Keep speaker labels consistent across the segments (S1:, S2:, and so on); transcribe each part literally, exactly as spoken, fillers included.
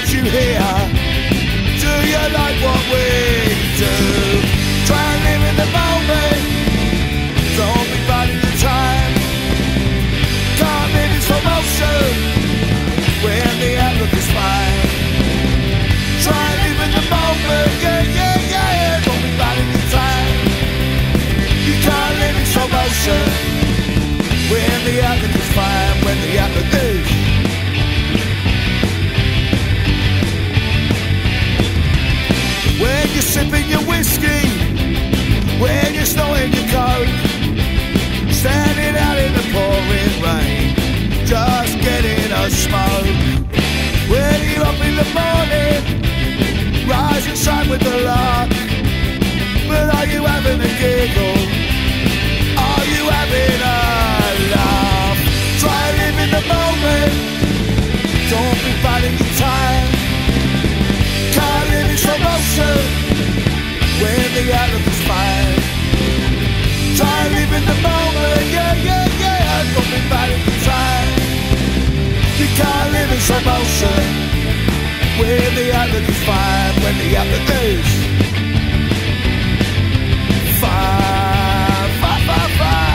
S1: did you hear? Do you like what we do? Try and live in the moment, don't be biding the time. Can't live in slow motion when the outlook is fine. Try and live in the moment, yeah, yeah, yeah, don't be biding the time. You can't live in slow motion when the outlook is fine, when the outlook is. When you're sipping your whiskey, when you're snorting your coke, standing out in the pouring rain, just getting a smoke. When you're up in the morning, rise and shine with the lark. But are you having a giggle? Are you having a laugh? Try and live in the moment, don't be biding your time. Can't live in slow motion when the outlook is fine. Try and live in the moment, yeah, yeah, yeah, don't be biding your time. You can't live in slow motion when the outlook is fine, when the outlook is fine, fine, fine, fine.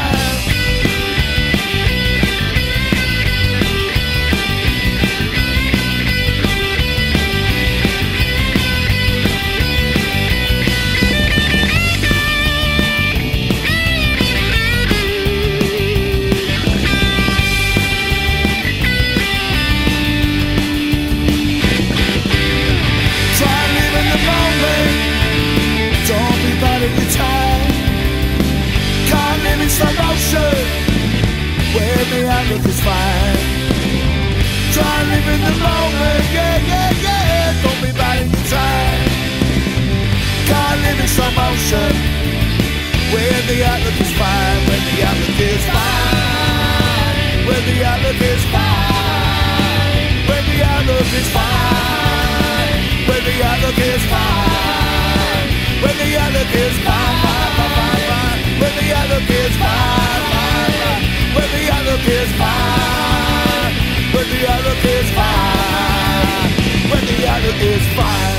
S1: Slow motion when the outlook is fine. Try and live in the moment, yeah, yeah, yeah, don't be biding your time. Can't live in slow motion when the outlook is fine, when the outlook is fine, when the outlook is fine, when the outlook is fine, when the outlook is fine, when the outlook is fine, fine, fine, fine, fine. When the outlook is fine, fine, fine. When the outlook is fine, when the outlook is fine, when the outlook is fine.